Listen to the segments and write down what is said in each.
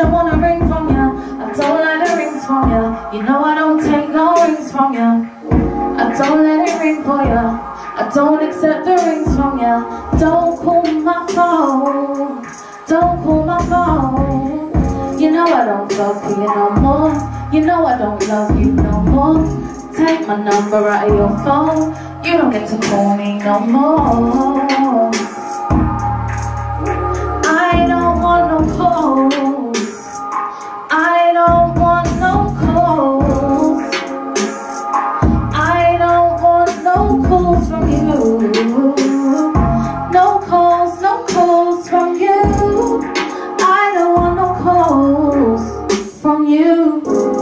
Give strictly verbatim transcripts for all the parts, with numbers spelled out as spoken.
don't want a ring from ya. I don't let the rings from ya. You know I don't take no rings from ya. I don't let it ring for ya. I don't accept the rings from ya. Don't call my phone. Don't call my phone. You know I don't love you no more. You know I don't love you no more. Take my number out of your phone. You don't get to call me no more. I don't want no calls. I don't want no calls. I don't want no calls from you. No calls, no calls from you. I don't want no calls from you.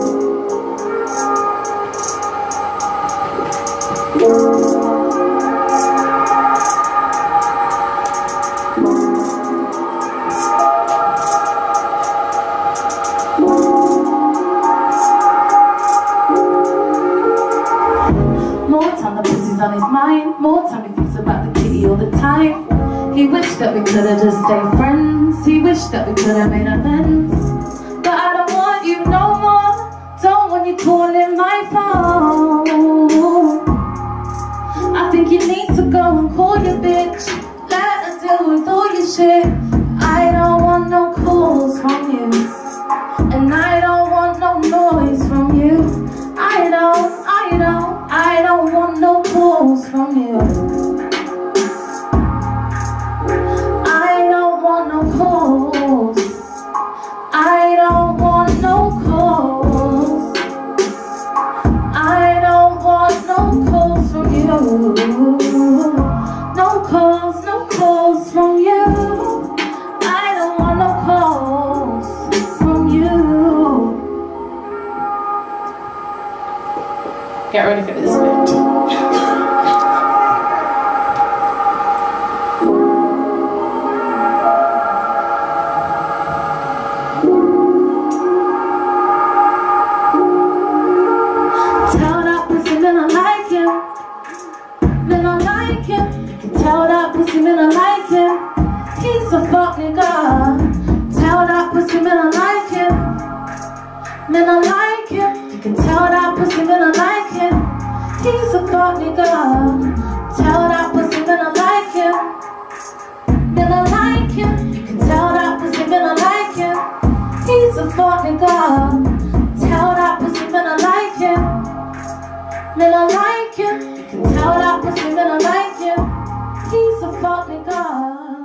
More time the pussy's on his mind. More time he thinks about the kitty all the time. He wished that we could have just stayed friends. He wished that we could have made amends. But I don't want you no more. Don't want you calling my phone. I think you need to go and call your bitch. Let her deal with all your shit. I don't want no calls from you. And I don't want no noise from you. I don't, I don't, I don't want no calls from you. I don't want no calls. I don't want no calls. I don't want no calls from you. No calls, no calls from you. I don't want no calls from you. Get ready for this bit. Tell that pussy man I like him. Man I like him. Tell that pussy man I like him. He's a fuck nigga. Tell that pussy man I like him. Man I like him. You can tell that pussy man I like him. He's a fuck nigga. Tell that pussy man I like him. Man I like him. You can tell that pussy man I like him. He's a fuck nigga. Tell that pussy man I like him. Man I like him. You can tell that pussy man I like him. He's a fuck nigga.